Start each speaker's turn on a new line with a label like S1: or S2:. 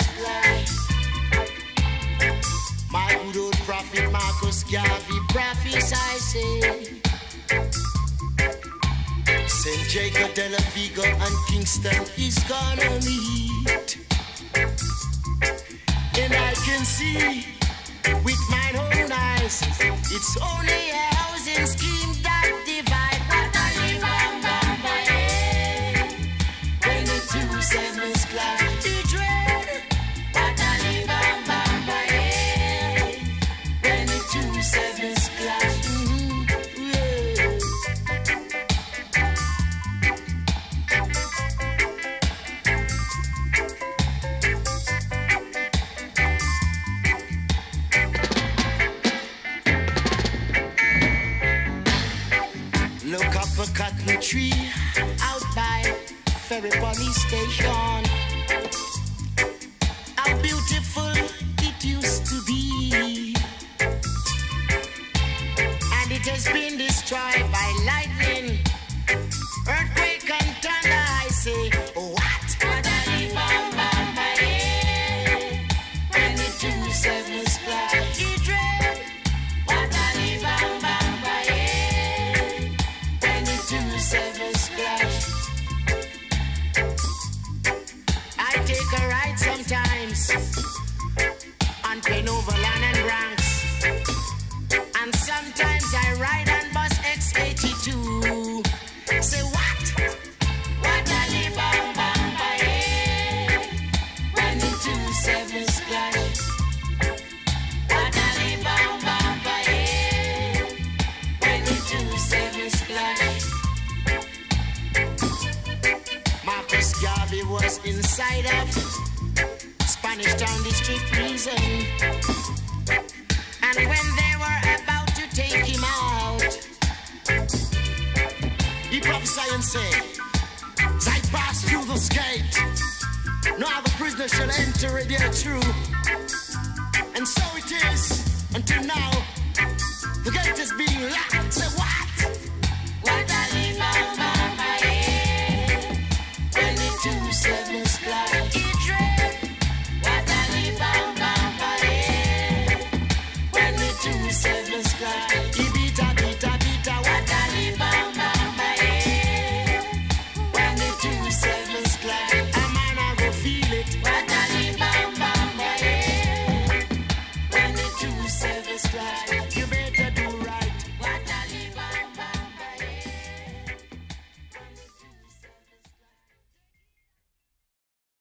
S1: My good old prophet Marcus Garvey prophesied, say, St. Jacob, De La Vega, and Kingston is gonna meet. And I can see with mine own eyes, it's only a housing scheme that divide. What a bam bam bam, when the two sevens clash, the dread. What a bam bam bam, when the two sevens clash. Look up a cotton tree out by Ferry Police Station. How beautiful it used to be, and it has been destroyed by lightning, earthquake and thunder. I say, what? Bam, bam, bam, when the two sevens clash, it dread. Bam, bam, bam, two sevens clash. I take a ride sometimes on Penoverland and Bronx, and sometimes I ride on bus X82. Say what? What a bam bam bam, when the two sevens clash. What a bam bam bam, when the two sevens clash. Marcus Garvey was inside of Spanish Town District Prison, and when they were about to take him out, he prophesied and said, as I pass through this gate, no other prisoner shall enter it there through. And so it is until now. The gate is being locked. Say what? What a bam bam bam, when the two sevens clash, it dread. What a bam bam bam, when the two sevens clash, it beata beata beata. What a bam bam bam, when the two sevens clash, a man a go feel it. What